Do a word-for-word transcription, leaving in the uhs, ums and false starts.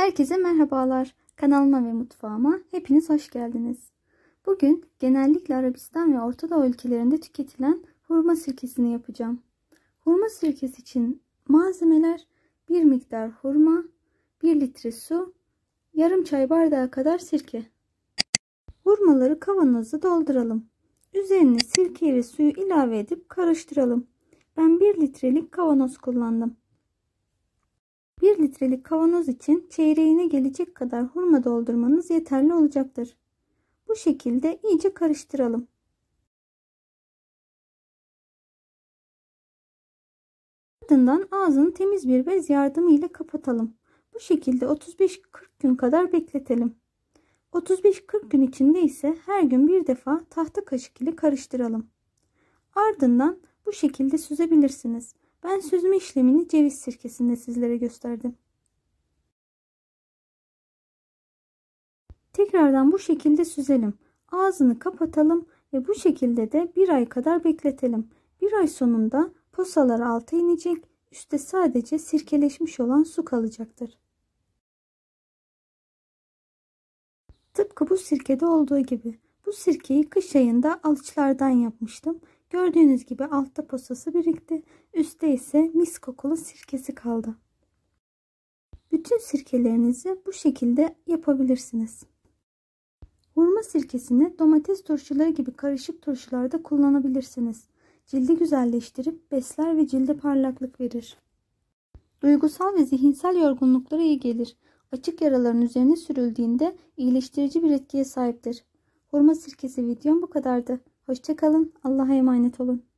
Herkese merhabalar. Kanalıma ve mutfağıma hepiniz hoş geldiniz. Bugün genellikle Arabistan ve Orta Doğu ülkelerinde tüketilen hurma sirkesini yapacağım. Hurma sirkesi için malzemeler: bir miktar hurma, bir litre su, yarım çay bardağı kadar sirke. Hurmaları kavanoza dolduralım. Üzerine sirkeyi ve suyu ilave edip karıştıralım. Ben bir litrelik kavanoz kullandım. bir litrelik kavanoz için çeyreğine gelecek kadar hurma doldurmanız yeterli olacaktır. Bu şekilde iyice karıştıralım. Ardından ağzını temiz bir bez yardımıyla kapatalım. Bu şekilde otuz beş kırk gün kadar bekletelim. otuz beş kırk gün içinde ise her gün bir defa tahta kaşık ile karıştıralım. Ardından bu şekilde süzebilirsiniz. Ben süzme işlemini ceviz sirkesinde sizlere gösterdim. Tekrardan bu şekilde süzelim. Ağzını kapatalım ve bu şekilde de bir ay kadar bekletelim. Bir ay sonunda posalar alta inecek, üstte sadece sirkeleşmiş olan su kalacaktır. Tıpkı bu sirkede olduğu gibi. Bu sirkeyi kış ayında alıçlardan yapmıştım. Gördüğünüz gibi altta posası birikti, üstte ise mis kokulu sirkesi kaldı. Bütün sirkelerinizi bu şekilde yapabilirsiniz. Hurma sirkesini domates turşuları gibi karışık turşularda kullanabilirsiniz. Cildi güzelleştirip besler ve cilde parlaklık verir. Duygusal ve zihinsel yorgunluklara iyi gelir. Açık yaraların üzerine sürüldüğünde iyileştirici bir etkiye sahiptir. Hurma sirkesi videom bu kadardı. Hoşça kalın. Allah'a emanet olun.